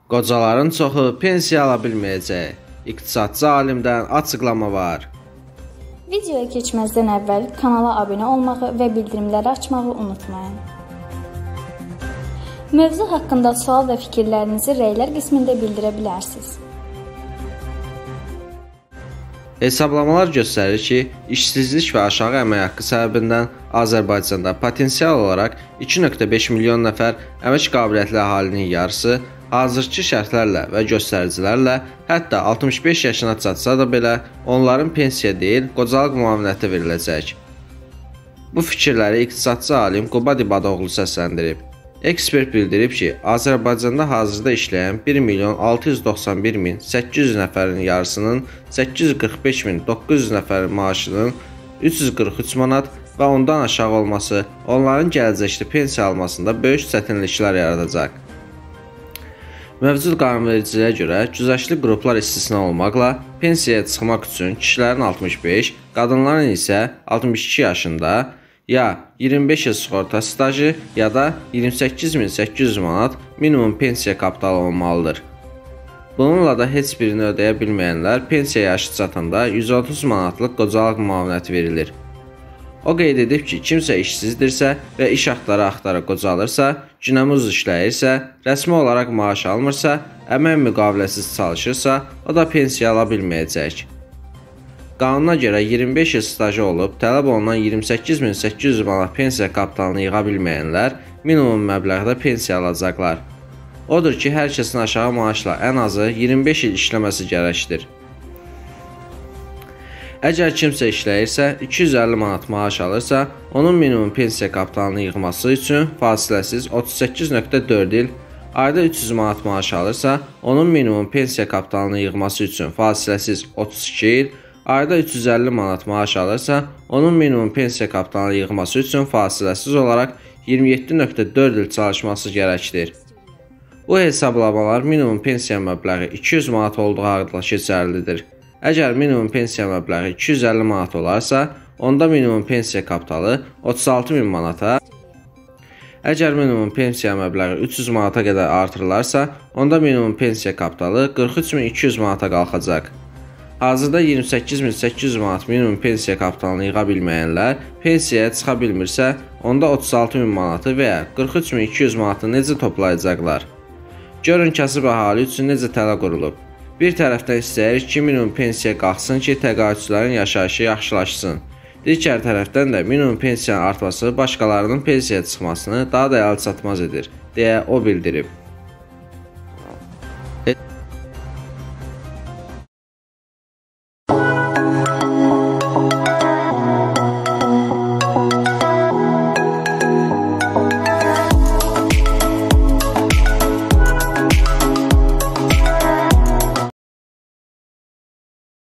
Qocaların çoxu pensiya ala bilməyəcək. İqtisadçı alimdən açıqlama var. Videoya keçməzdən əvvəl kanala abunə olmağı və bildirimləri açmağı unutmayın. Mövzu haqqında sual və fikirlərinizi rəylər qismində bildirə bilərsiniz. Hesablamalar göstərir ki, işsizlik və aşağı əmək haqqı səbəbindən Azərbaycanda potensial olaraq 2,5 milyon nəfər əmək qabiliyyətli əhalinin yarısı hazırki şərtlərlə və göstəricilərlə hətta 65 yaşına çatsa da belə onların pensiya deyil, qocalıq müavinəti veriləcək. Bu fikirləri iqtisadçı alim Qubad İbadoğlu səsləndirib. Ekspert bildirib ki, Azərbaycanda hazırda işləyən 1.691.800 nəfərin yarısının 845.900 nəfərin maaşının 343 manat və ondan aşağı olması onların gələcəkdə pensiya almasında böyük çətinliklər yaradacaq. Mövcud qanunvericiliyə görə güzəştli qruplar istisna olmaqla pensiyaya çıxmaq üçün kişilərin 65, qadınların isə 62 yaşında ya 25 il sığorta stajı ya da 28.800 manat minimum pensiya kapitalı olmalıdır. Bununla da heç birini ödəyə bilməyənlər pensiya yaşı çatanda 130 manatlıq qocalıq müavinəti verilir. O qeyd edib ki, kimsə işsizdirsə və iş axtara qocalırsa, günəmuz işləyirsə, rəsmi olaraq maaş almırsa, əmək müqaviləsiz çalışırsa, o da pensiya ala bilməyəcək. Qanuna görə 25 il stajı olub, tələb olunan 28.800 manat pensiya kapitalını yığa bilməyənlər minimum məbləğdə pensiya alacaqlar. Odur ki, hər kəsin aşağı maaşla ən azı 25 il işləməsi gərəkdir. Əgər kimsə işləyirsə, 250 manat maaş alırsa, onun minimum pensiya kapitalını yığması üçün fasiləsiz 38,4 il, ayda 300 manat maaş alırsa, onun minimum pensiya kapitalını yığması üçün fasiləsiz 32 il, ayda 350 manat maaş alırsa, onun minimum pensiya kapitalını yığması üçün fasiləsiz olaraq 27,4 il çalışması gərəkdir. Bu hesablamalar minimum pensiya məbləği 200 manat olduğu halda keçərlidir. Əgər minimum pensiya məbləği 250 manat olarsa, onda minimum pensiya kapitalı 36.000 manata, əgər minimum pensiya məbləği 300 manata qədər artırılarsa, onda minimum pensiya kapitalı 43.200 manata qalxacaq. Hazırda 28.800 manat minimum pensiya kapitalını yığa bilməyənlər pensiyaya çıxa bilmirsə, onda 36.000 manatı və ya 43.200 manatı necə toplayacaqlar? Görün kasıb əhali üçün necə tələ qurulub. Bir tərəfdən istəyirik ki, minimum pensiya qalxsın ki, təqaüdçülərin yaşayışı yaxşılaşsın. Digər tərəfdən də minimum pensiyanın artması başqalarının pensiyaya çıxmasını daha da əlçatmaz edir, deyə o bildirib.